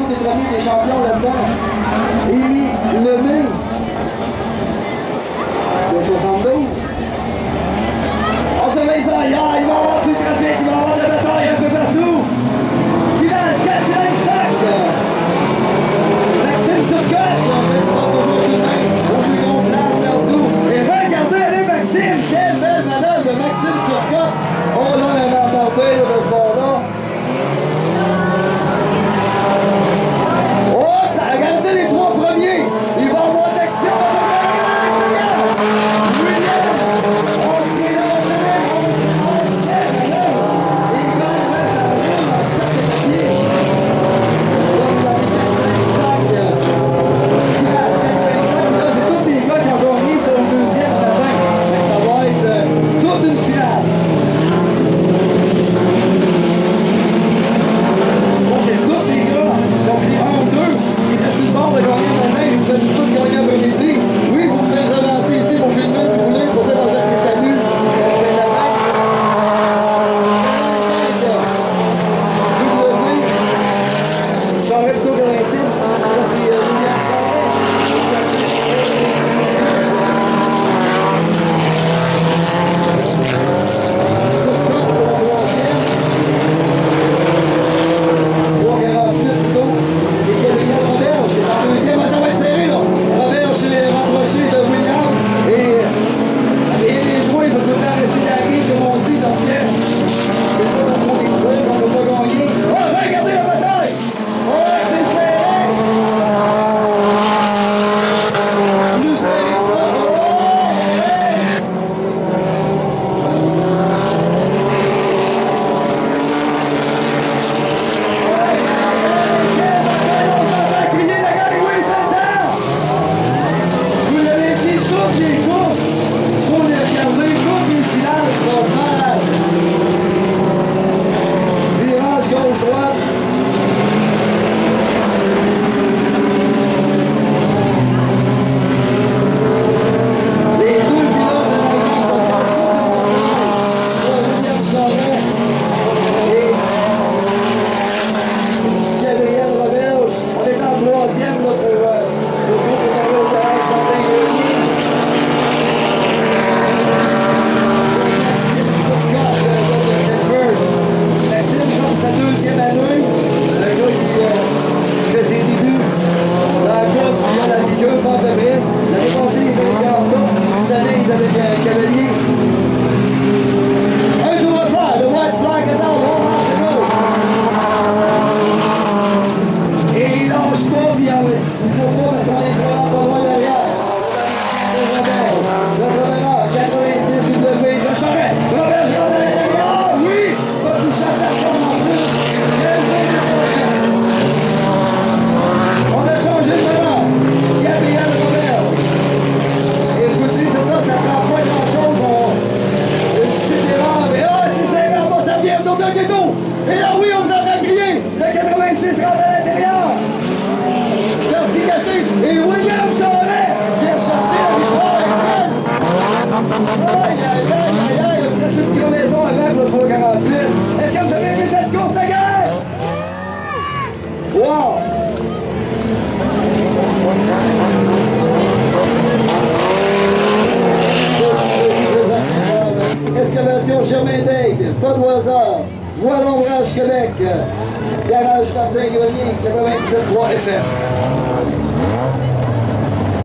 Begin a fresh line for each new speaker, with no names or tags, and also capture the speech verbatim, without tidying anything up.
des premiers des champions là-dedans. Élie Lemay de soixante-douze. On surveille ça, il va y avoir tout le trafic, il va y avoir de la bataille un peu partout. Finale quatre cinq. Maxime Turcotte, même ça toujours tout de même. Roger Gonflable partout. Et regardez, allez Maxime, quelle belle manœuvre de Maxime Turcotte. Oh là, on a emporté là, de ce bord-là. Oh, ça a regardé les trois premiers. Il va y avoir de l'action. Une finale. Là, c'est tous les gars qui ont fini un ou deux qui étaient sur le bord de gagner le matin et vous faites tous gagner après-midi. Oui, vous pouvez vous avancer ici pour filmer si vous voulez, c'est pour ça qu'on a été tenus. Charret plutôt quatre-vingt-six, ça c'est William Charret. Est-ce que vous avez aimé cette course de guerre? Wow! Excavation Germain d'Aigle, pas de hasard, Voie l'Ombrage Québec, Garage Martin Grenier, quatre-vingt-dix-sept point trois F M.